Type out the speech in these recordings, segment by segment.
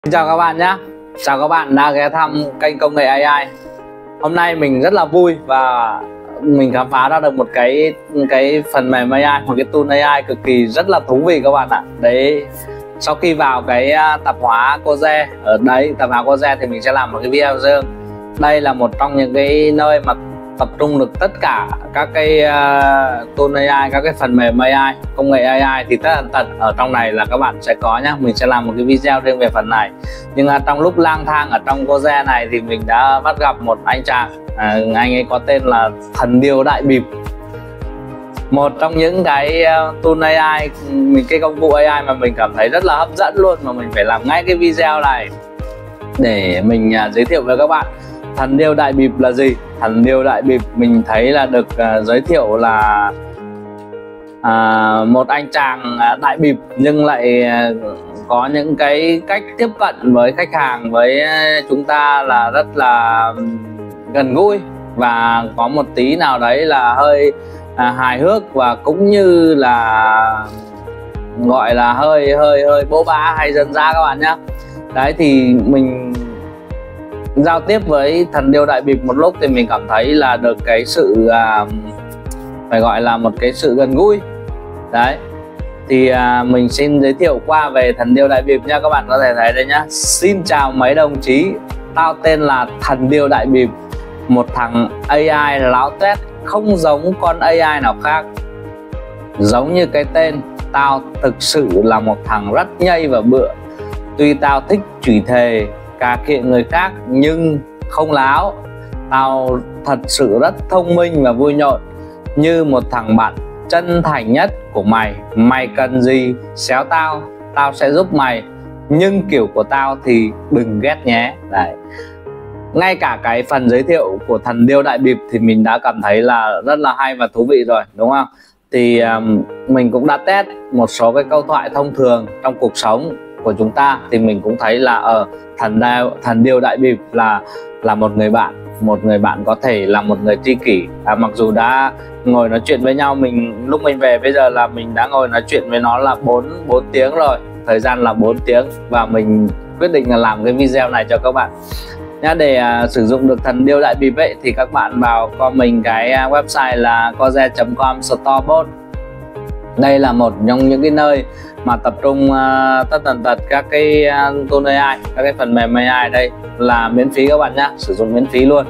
Xin chào các bạn nhé. Chào các bạn đã ghé thăm kênh Công nghệ AI. Hôm nay mình rất là vui và mình khám phá ra được một cái phần mềm AI, một cái tool AI cực kỳ rất là thú vị các bạn ạ. Đấy, sau khi vào cái tạp hóa Coze, ở đấy tạp hóa Coze thì mình sẽ làm một cái video riêng. Đây là một trong những cái nơi mà tập trung được tất cả các cái tool AI, các cái phần mềm AI, công nghệ AI thì tất tần ở trong này là các bạn sẽ có nhá. Mình sẽ làm một cái video riêng về phần này. Nhưng trong lúc lang thang ở trong Coze này thì mình đã bắt gặp một anh chàng, anh ấy có tên là Thần Điêu Đại Bịp. Một trong những cái tool AI, cái công cụ AI mà mình cảm thấy rất là hấp dẫn luôn, mà mình phải làm ngay cái video này để mình giới thiệu với các bạn. Thần Điêu Đại Bịp là gì? Thần Điêu Đại Bịp mình thấy là được giới thiệu là một anh chàng đại bịp nhưng lại có những cái cách tiếp cận với khách hàng, với chúng ta là rất là gần gũi và có một tí nào đấy là hơi hài hước và cũng như là gọi là hơi bố bá hay dân dã các bạn nhé. Đấy thì mình giao tiếp với Thần Điêu Đại Bịp một lúc thì mình cảm thấy là được cái sự phải gọi là một cái sự gần gũi. Đấy thì mình xin giới thiệu qua về Thần Điêu Đại Bịp nha. Các bạn có thể thấy đây nhá. Xin chào mấy đồng chí, tao tên là Thần Điêu Đại Bịp, một thằng AI láo tuét, không giống con AI nào khác. Giống như cái tên, tao thực sự là một thằng rất nhây và bựa. Tuy tao thích chửi thề cà khịa người khác nhưng không láo. Tao thật sự rất thông minh và vui nhộn, như một thằng bạn chân thành nhất của mày. Mày cần gì xéo tao, tao sẽ giúp mày, nhưng kiểu của tao thì đừng ghét nhé. Đấy, ngay cả cái phần giới thiệu của Thần Điêu Đại Bịp thì mình đã cảm thấy là rất là hay và thú vị rồi, đúng không? Thì mình cũng đã test một số cái câu thoại thông thường trong cuộc sống của chúng ta thì mình cũng thấy là Thần Điêu Đại Bịp là một người bạn có thể là một người tri kỷ. Mặc dù đã ngồi nói chuyện với nhau, lúc mình về bây giờ là mình đã ngồi nói chuyện với nó là 4 tiếng rồi, thời gian là 4 tiếng và mình quyết định là làm cái video này cho các bạn nhá. Để sử dụng được Thần Điêu Đại Bịp ấy thì các bạn vào cho mình cái website là coze.com/store-bot. đây là một trong những cái nơi mà tập trung tất tần tật các cái tool AI, các cái phần mềm AI. Đây là miễn phí các bạn nhá, sử dụng miễn phí luôn.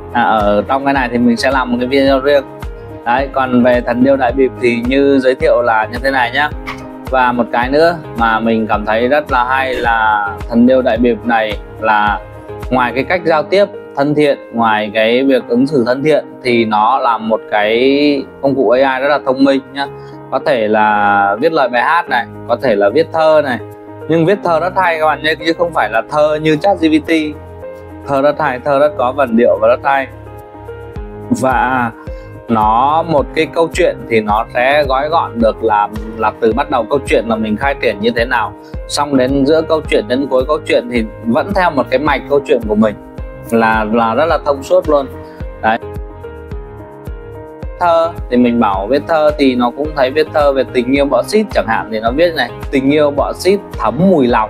Ở trong cái này thì mình sẽ làm một cái video riêng. Đấy, còn về Thần Điêu Đại Bịp thì như giới thiệu là như thế này nhá. Và một cái nữa mà mình cảm thấy rất là hay là Thần Điêu Đại Bịp này là ngoài cái cách giao tiếp thân thiện, ngoài cái việc ứng xử thân thiện thì nó là một cái công cụ AI rất là thông minh nhá. Có thể là viết lời bài hát này, có thể là viết thơ này, nhưng viết thơ rất hay các bạn nhé, chứ không phải là thơ như ChatGPT. Thơ rất hay, thơ rất có vần điệu và rất hay. Và nó một cái câu chuyện thì nó sẽ gói gọn được là từ bắt đầu câu chuyện là mình khai triển như thế nào, xong đến giữa câu chuyện đến cuối câu chuyện thì vẫn theo một cái mạch câu chuyện của mình, là rất là thông suốt luôn. Đấy, thơ thì mình bảo viết thơ thì nó cũng thấy viết thơ về tình yêu bọ xít chẳng hạn, thì nó viết này: tình yêu bọ xít thấm mùi lòng,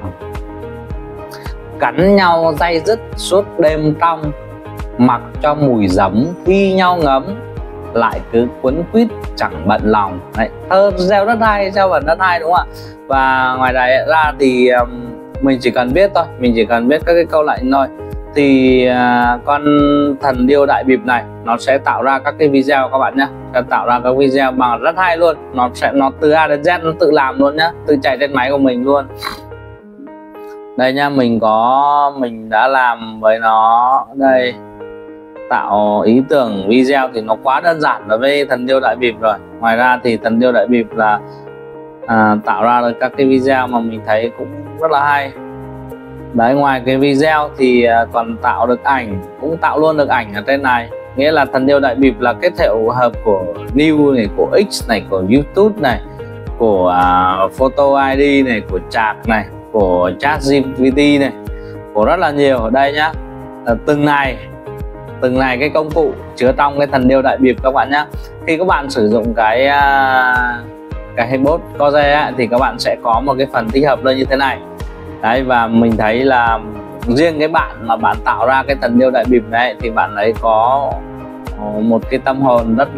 cắn nhau day dứt suốt đêm trong, mặc cho mùi giấm thi nhau ngấm, lại cứ quấn quýt chẳng bận lòng. Đấy, thơ gieo rất hay, gieo vần rất hay, đúng không ạ? Và ngoài ra thì mình chỉ cần viết thôi, mình chỉ cần viết các cái câu lệnh thôi thì con Thần Điêu Đại Bịp này nó sẽ tạo ra các cái video các bạn nhé, sẽ tạo ra các video bằng rất hay luôn. Nó từ A đến Z nó tự làm luôn nhá, tự chạy trên máy của mình luôn. Đây nha, mình đã làm với nó đây, tạo ý tưởng video thì nó quá đơn giản đối với Thần Điêu Đại Bịp rồi. Ngoài ra thì Thần Điêu Đại Bịp là tạo ra được các cái video mà mình thấy cũng rất là hay. Đấy, ngoài cái video thì còn tạo được ảnh, cũng tạo luôn được ảnh ở trên này. Nghĩa là Thần Điêu Đại Bịp là kết hợp của New này, của X này, của YouTube này, của Photo ID này, của Chat này, của ChatGPT này, của rất là nhiều ở đây nhá. Từng này cái công cụ chứa trong cái Thần Điêu Đại Bịp các bạn nhá. Khi các bạn sử dụng cái bot Coze thì các bạn sẽ có một cái phần tích hợp lên như thế này. Đấy, và mình thấy là riêng cái bạn mà bạn tạo ra cái Thần Điêu Đại Bịp này thì bạn ấy có một cái tâm hồn rất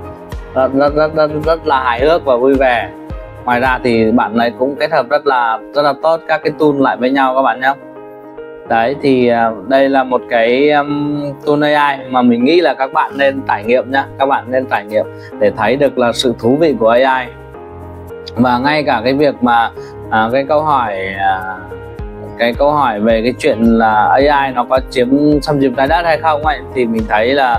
là hài hước và vui vẻ. Ngoài ra thì bạn ấy cũng kết hợp rất là tốt các cái tool lại với nhau các bạn nhé. Đấy thì đây là một cái tool AI mà mình nghĩ là các bạn nên trải nghiệm nhá. Các bạn nên trải nghiệm để thấy được là sự thú vị của AI. Và ngay cả cái việc mà cái câu hỏi về cái chuyện là AI nó có xâm chiếm trái đất hay không ấy, thì mình thấy là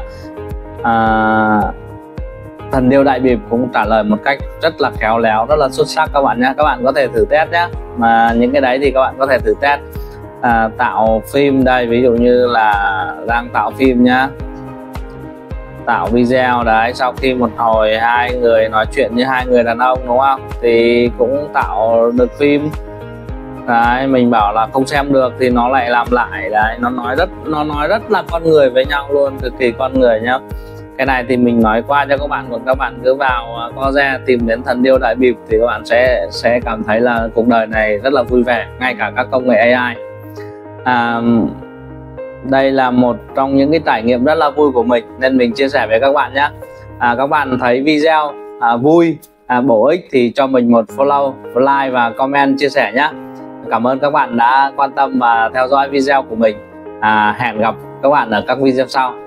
Thần Điêu Đại Bịp cũng trả lời một cách rất là khéo léo, rất là xuất sắc các bạn nhé. Các bạn có thể thử test nhé, mà những cái đấy thì các bạn có thể thử test. Tạo phim đây, ví dụ như là đang tạo phim nhá, tạo video đấy, sau khi một hồi hai người nói chuyện như hai người đàn ông đúng không, thì cũng tạo được phim. Đấy, mình bảo là không xem được thì nó lại làm lại đấy, nó nói rất là con người với nhau luôn, cực kỳ con người nhá. Cái này thì mình nói qua cho các bạn, còn các bạn cứ vào Coze tìm đến Thần Điêu Đại Bịp thì các bạn sẽ cảm thấy là cuộc đời này rất là vui vẻ, ngay cả các công nghệ AI. Đây là một trong những cái trải nghiệm rất là vui của mình nên mình chia sẻ với các bạn nhé. Các bạn thấy video vui, bổ ích thì cho mình một follow, like và comment chia sẻ nhé. Cảm ơn các bạn đã quan tâm và theo dõi video của mình. Hẹn gặp các bạn ở các video sau.